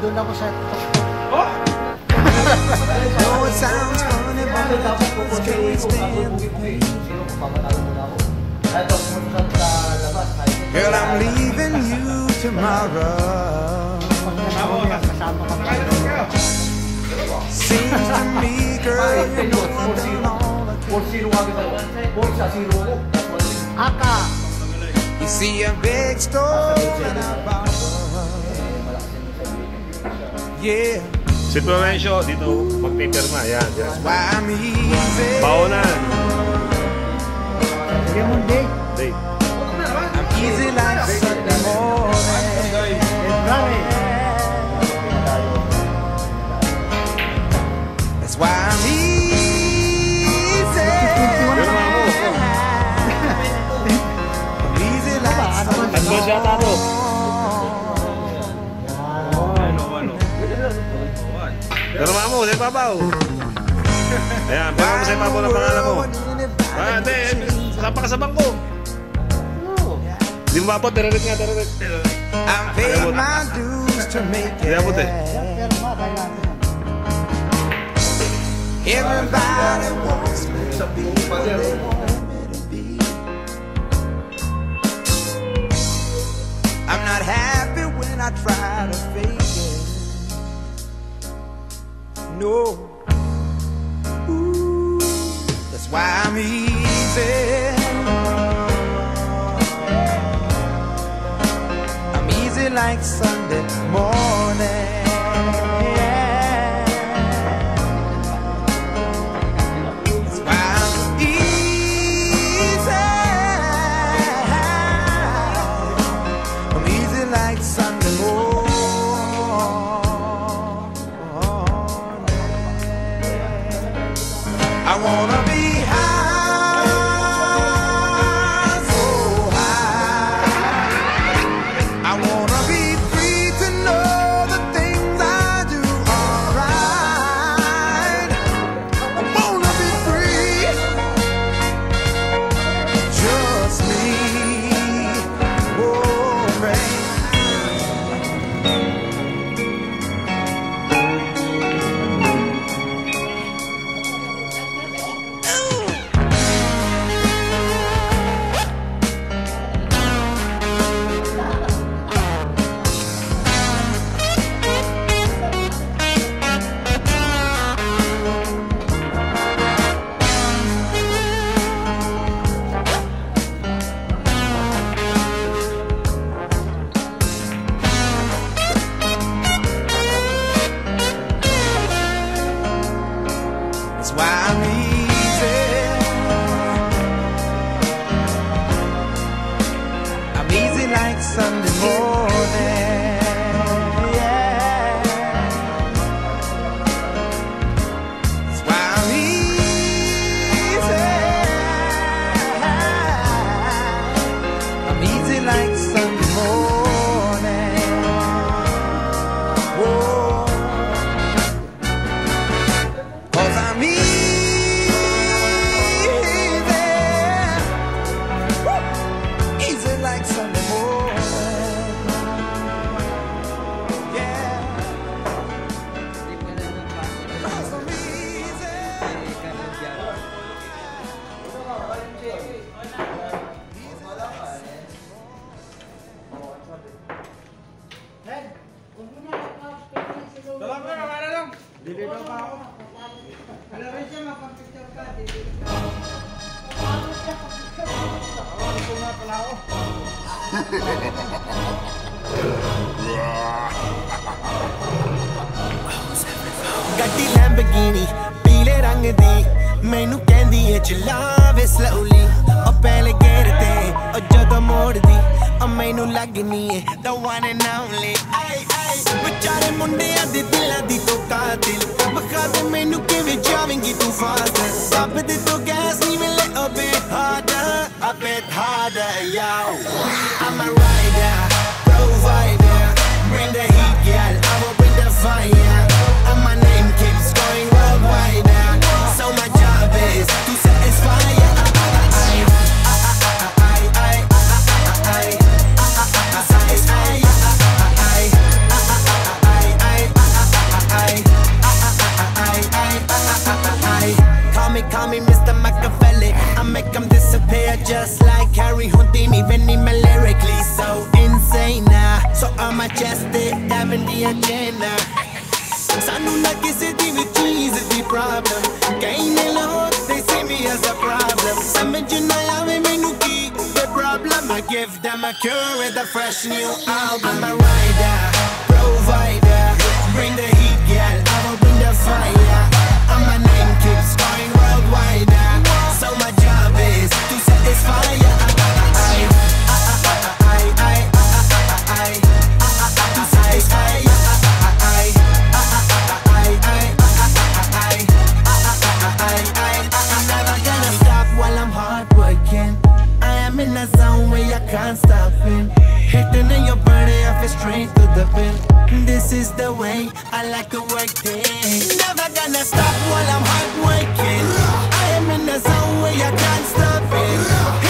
Doon ako sa... Oh! No, it sounds funny, but I just can't stand the pain. Girl, I'm leaving you tomorrow. Seems to me, girl, you're more than all I can. You see a big stone and a bottle. Yeah. Si Florencio, dito magpipirma. Yan. Why I'm easy. Baoanan. Sige mo, date. Date. I'm easy like Sunday morning. That's why I'm easy. I'm easy like Sunday morning. Pero mamo, sa ibabaw. Ayan, pero mo sa ibabaw ng pangalan mo. Ah, hindi, sapa ka sa bangko. Hindi mo mabot, tirarit nga, tirarit. I'm paying my dues to make it. Hindi abot eh. Everybody wants me to be what they want me to be. I'm not happy when I try to fake it. No. Ooh, that's why I'm easy. I'm easy like Sunday morning. That's why I'm easy. I'm easy like Sunday morning. I wanna be high, so high. I wanna be free to know the things I do are right. I wanna be free, just me, oh baby. That's why I'm easy. I'm easy like Sunday morning. Yeah. That's why I'm easy. I'm easy like Sunday morning. Whoa. 'Cause I'm easy. Easy like Sunday morning. Yeah. 'Cause I'm easy. Dalam ka, kamera lang. Diligaw pa ako. Wala rin siya, mapag-picture ka. Ito nga pala ako. ਗੱਡੀ Lamborghini ਪੀਲੇ ਰੰਗ ਦੀ ਮੈਨੂੰ ਕਹਿੰਦੀ ਏ ਚਲਾਵੇ slowly ਉਹ ਪਹਿਲੇ ਗੇਰ ਤੇ ਉਹ ਜਦੋਂ ਮੋੜਦੀ ਉਹ ਮੈਨੂੰ ਲੱਗਨੀ ਏ the one and only ਵਿਚਾਰੇ ਮੁੰਡਿਆਂ ਦੇ ਦਿਲਾਂ ਦੀ ਤੂੰ ਕਾਤਿਲ ਬਖਾ ਦੇ ਮੈਨੂੰ ਕਿਵੇਂ ਜਾਵੇਂਗੀ ਤੂੰ ਫਾਸਟ ਸਭ ਦੇ ਤੂੰ ਗੈਸ ਨਹੀਂ ਮਿਲੇ a bit harder yo I'm a rider provider bring the heat girl I will bring the fire and my name keeps going worldwide now so my job is to satisfy my chest it, dabbing the agenda. Sanu na kisi di vi cheese di problem. Kahin lahot, they see me as a problem. Samajh na aave mainu ki the problem. I give them a cure with a fresh new album. I'm a rider, provider, bring the heat, girl. I will bring the fire. And my name keeps going worldwide. So my job is to satisfy ya. To satisfy ya. I'm never gonna stop while I'm hard working. I am in a zone where I can't stop it. Hitting in your body, I feel straight to the pin. This is the way I like to work it. Never gonna stop while I'm hard working. I am in a zone where I can't stop it.